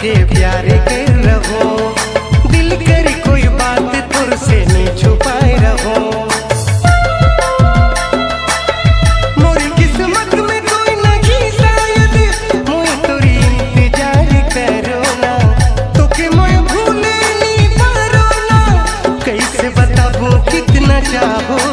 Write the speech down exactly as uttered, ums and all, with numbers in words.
तुझे प्यार कर रहो, दिल कर कोई बात तुर से नहीं छुपाए रहो। मोरी किस्मत में कोई नहीं शायद, मैं तोरी इंतजार करो ना, तो के मैं भूले नहीं पारो ना, कैसे बताबो कितना चाहो